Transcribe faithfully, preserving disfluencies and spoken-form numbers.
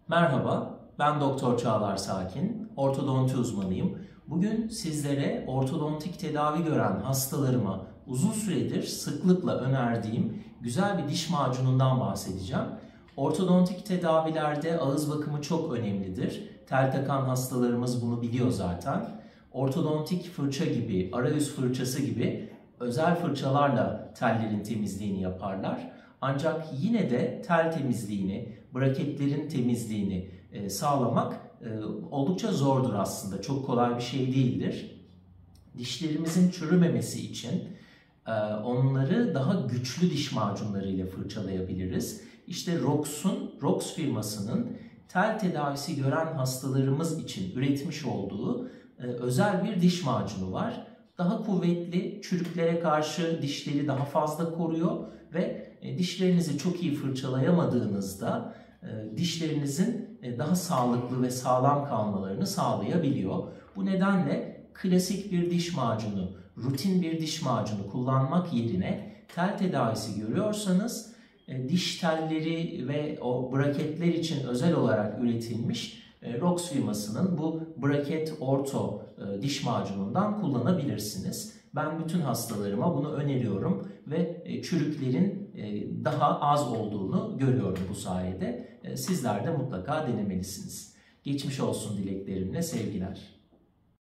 Merhaba, ben Doktor Çağlar Sakin, ortodonti uzmanıyım. Bugün sizlere ortodontik tedavi gören hastalarıma uzun süredir sıklıkla önerdiğim güzel bir diş macunundan bahsedeceğim. Ortodontik tedavilerde ağız bakımı çok önemlidir. Tel takan hastalarımız bunu biliyor zaten. Ortodontik fırça gibi, arayüz fırçası gibi özel fırçalarla tellerin temizliğini yaparlar. Ancak yine de tel temizliğini, braketlerin temizliğini e, sağlamak e, oldukça zordur aslında. Çok kolay bir şey değildir. Dişlerimizin çürümemesi için e, onları daha güçlü diş macunlarıyla fırçalayabiliriz. İşte Rox'un, Rox firmasının tel tedavisi gören hastalarımız için üretmiş olduğu e, özel bir diş macunu var. Daha kuvvetli, çürüklere karşı dişleri daha fazla koruyor ve dişlerinizi çok iyi fırçalayamadığınızda dişlerinizin daha sağlıklı ve sağlam kalmalarını sağlayabiliyor. Bu nedenle klasik bir diş macunu, rutin bir diş macunu kullanmak yerine tel tedavisi görüyorsanız diş telleri ve o braketler için özel olarak üretilmiş Rox firmasının bu braket orto diş macunundan kullanabilirsiniz. Ben bütün hastalarıma bunu öneriyorum ve çürüklerin daha az olduğunu görüyorum bu sayede. Sizler de mutlaka denemelisiniz. Geçmiş olsun dileklerimle sevgiler.